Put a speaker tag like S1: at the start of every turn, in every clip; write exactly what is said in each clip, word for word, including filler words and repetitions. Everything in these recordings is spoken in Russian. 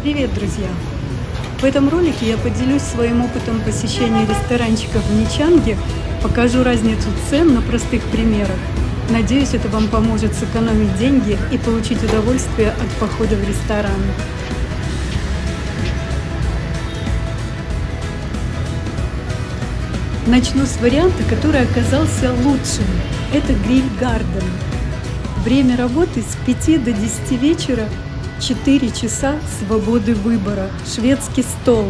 S1: Привет, друзья! В этом ролике я поделюсь своим опытом посещения ресторанчиков в Ничанге, покажу разницу цен на простых примерах. Надеюсь, это вам поможет сэкономить деньги и получить удовольствие от похода в ресторан. Начну с варианта, который оказался лучшим. Это Гриль Гарден. Время работы с пяти до десяти вечера. четыре часа свободы выбора, шведский стол,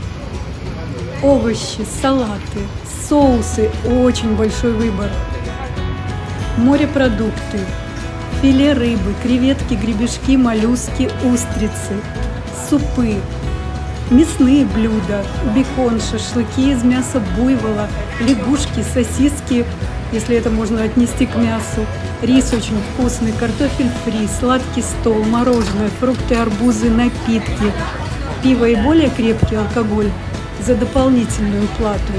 S1: овощи, салаты, соусы, очень большой выбор, морепродукты, филе рыбы, креветки, гребешки, моллюски, устрицы, супы, мясные блюда, бекон, шашлыки из мяса буйвола, лягушки, сосиски, если это можно отнести к мясу, рис очень вкусный, картофель фри, сладкий стол, мороженое, фрукты, арбузы, напитки, пиво и более крепкий алкоголь за дополнительную плату.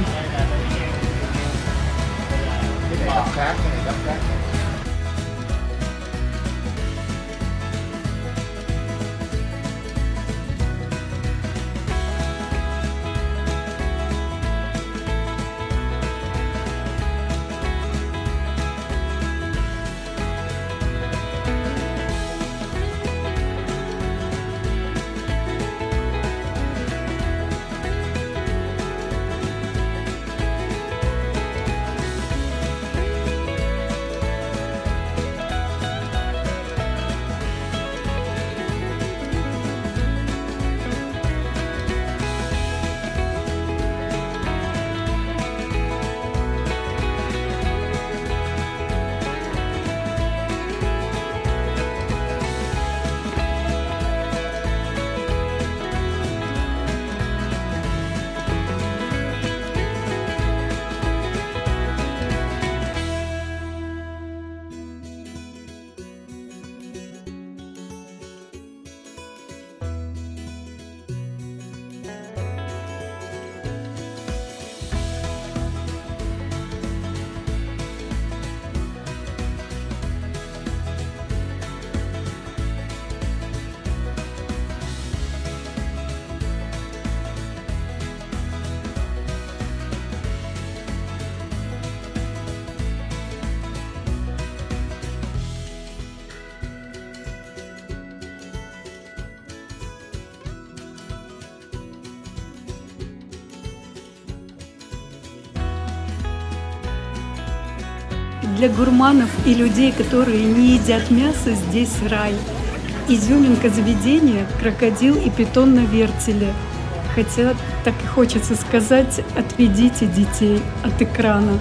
S1: Для гурманов и людей, которые не едят мясо, здесь рай. Изюминка заведения – крокодил и питон на вертеле. Хотя, так и хочется сказать, отведите детей от экрана.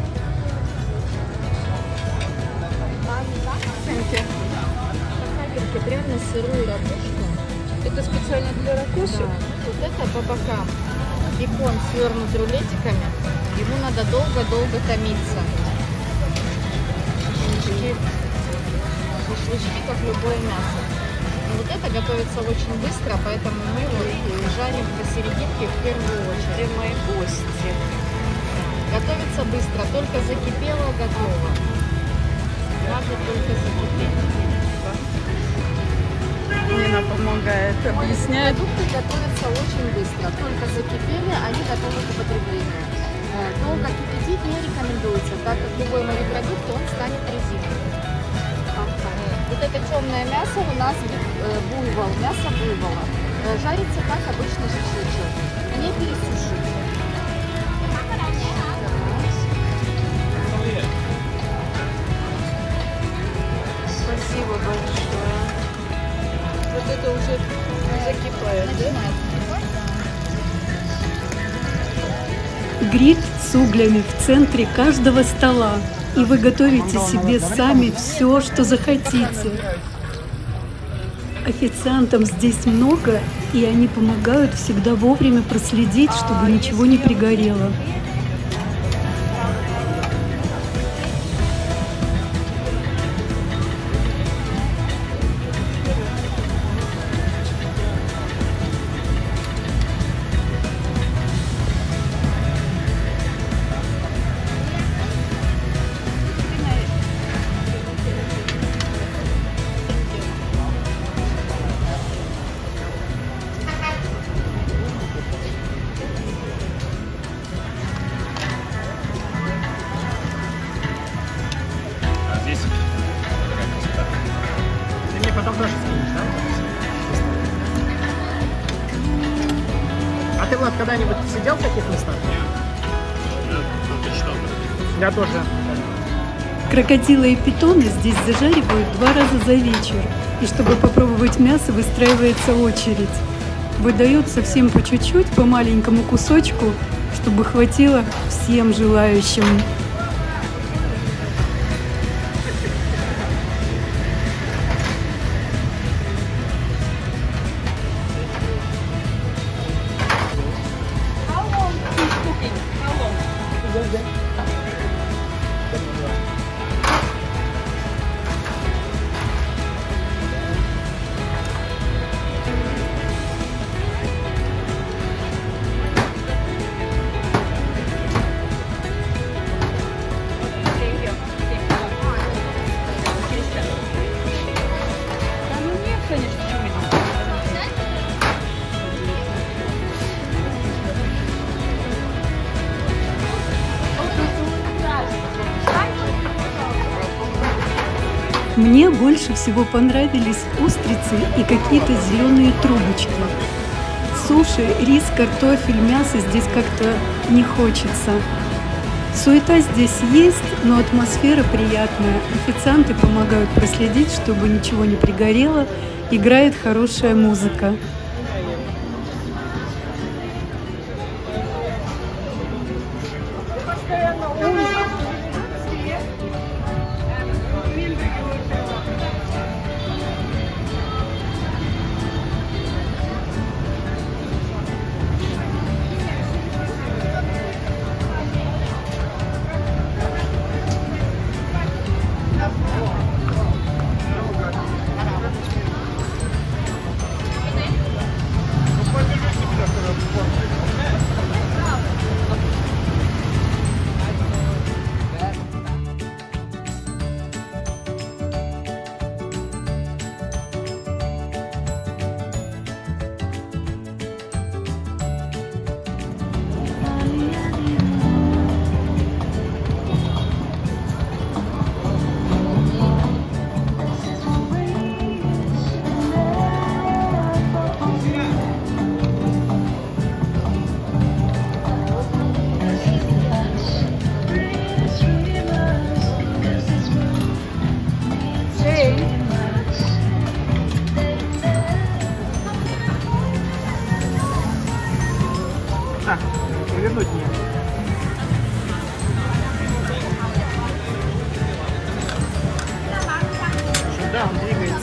S2: Реально сырую ракушку. Это специально для ракушек? Да. Вот это по бокам. Бекон свернут рулетиками. Ему надо долго-долго томиться. Шашлычки, как любое мясо. И вот это готовится очень быстро, поэтому мы его жарим посерединке в первую очередь. Где мои гости? Готовится быстро, только закипело, готово. Надо только закипеть.
S1: Нина помогает, объясняет.
S2: Продукты готовятся очень быстро, только закипели, они готовы к употреблению. Долго кипятить не рекомендуется, так как любой морепродукт, он станет резиновым. Вот это темное мясо у нас буйвол, мясо буйвола. Жарится как обычный шашлычок. Не пересушить.
S1: Спасибо большое. Вот это уже закипает, да? Гриль с углями в центре каждого стола. И вы готовите себе сами все, что захотите. Официантам здесь много, и они помогают всегда вовремя проследить, чтобы ничего не пригорело.
S3: потом тоже скинешь, да? А ты, Влад, когда-нибудь сидел в таких местах? Я тоже.
S1: Крокодилы и питоны здесь зажаривают два раза за вечер. И чтобы попробовать мясо, выстраивается очередь. Выдают совсем по чуть-чуть, по маленькому кусочку, чтобы хватило всем желающим. Мне больше всего понравились устрицы и какие-то зеленые трубочки. Суши, рис, картофель, мясо здесь как-то не хочется. Суета здесь есть, но атмосфера приятная. Официанты помогают проследить, чтобы ничего не пригорело. Играет хорошая музыка.
S3: Так, повернуть мне. Да, он двигается.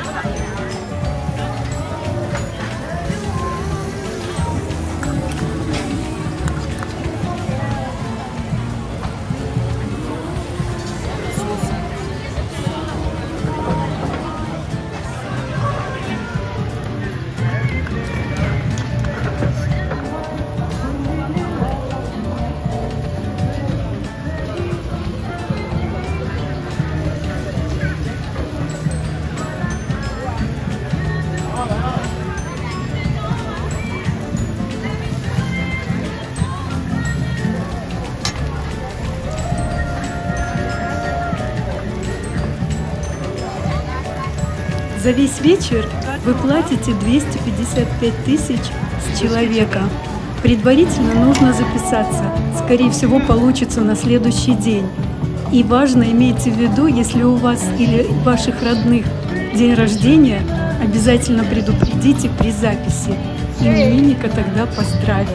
S1: За весь вечер вы платите двести пятьдесят пять тысяч с человека. Предварительно нужно записаться. Скорее всего, получится на следующий день. И важно, имейте в виду, если у вас или ваших родных день рождения, обязательно предупредите при записи. Именинника тогда поздравят.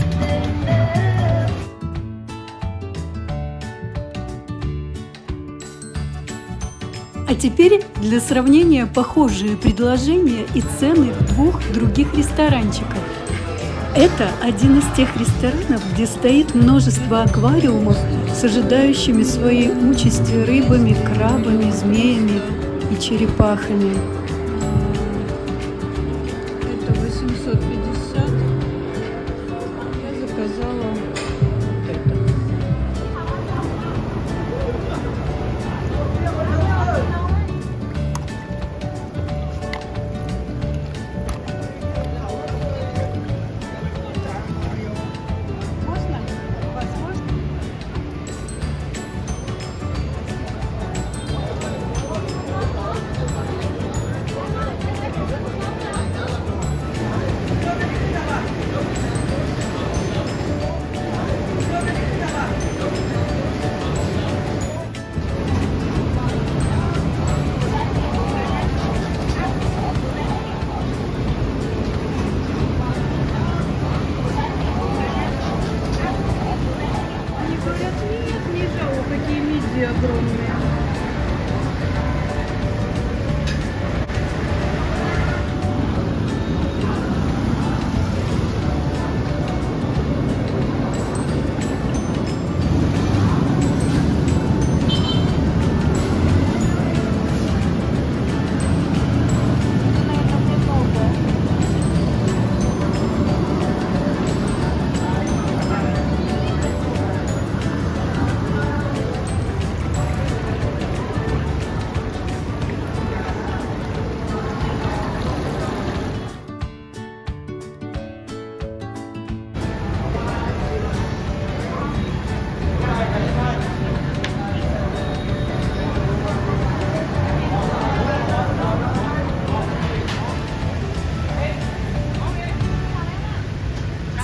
S1: А теперь для сравнения похожие предложения и цены в двух других ресторанчиках. Это один из тех ресторанов, где стоит множество аквариумов с ожидающими своей участи рыбами, крабами, змеями и черепахами.
S4: Это восемьсот пятьдесят. Я заказала вот это.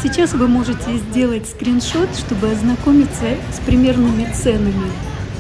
S1: Сейчас вы можете сделать скриншот, чтобы ознакомиться с примерными ценами.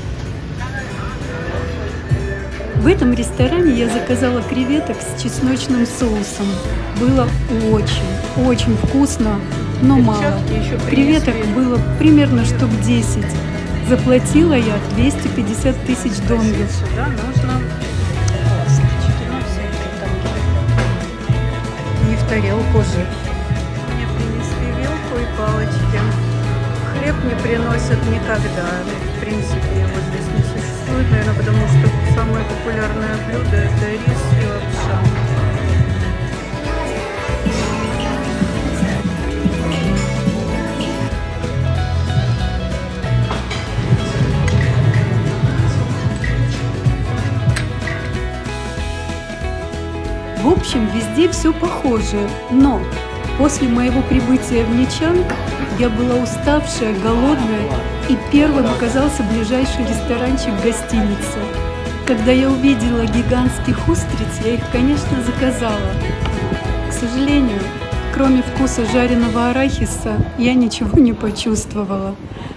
S1: В этом ресторане я заказала креветок с чесночным соусом. Было очень, очень вкусно, но мало. Креветок было примерно штук десять. Заплатила я двести пятьдесят тысяч донгов.
S4: Сюда нужно косточки, ну всякие там. Не в тарелку же. Мне принесли вилку и палочки. Хлеб не приносят никогда. В принципе, его здесь не существует, наверное, потому что самое популярное блюдо — это рис и лапша.
S1: В общем, везде все похоже, но после моего прибытия в Нячанг я была уставшая, голодная, и первым оказался ближайший ресторанчик гостиницы. Когда я увидела гигантских устриц, я их, конечно, заказала. К сожалению, кроме вкуса жареного арахиса, я ничего не почувствовала.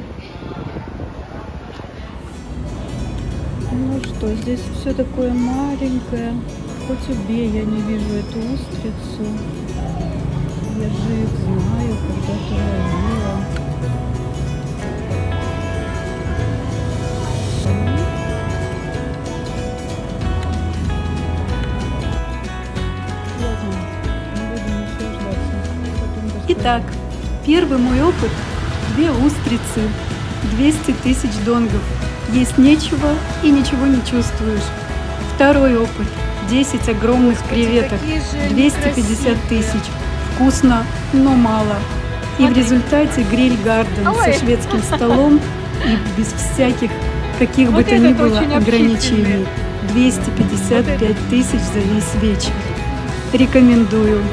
S4: Ну что, здесь все такое маленькое. Хоть убей, я не вижу эту устрицу. Я же их знаю, когда-то ловила. Ладно, не будем наслаждаться.
S1: Итак, первый мой опыт – две устрицы, двести тысяч донгов. Есть нечего и ничего не чувствуешь. Второй опыт – десять огромных креветок, двести пятьдесят тысяч. Вкусно, но мало. И в результате гриль-гарден со шведским столом и без всяких каких бы то ни было ограничений. двести пятьдесят пять тысяч за весь вечер. Рекомендую.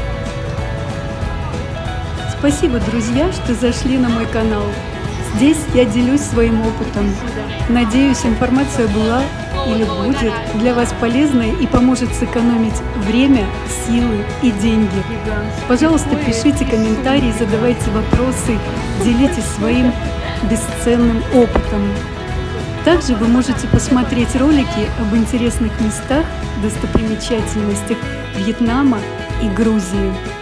S1: Спасибо, друзья, что зашли на мой канал. Здесь я делюсь своим опытом. Надеюсь, информация была или будет для вас полезной и поможет сэкономить время, силы и деньги. Пожалуйста, пишите комментарии, задавайте вопросы, делитесь своим бесценным опытом. Также вы можете посмотреть ролики об интересных местах, достопримечательностях Вьетнама и Грузии.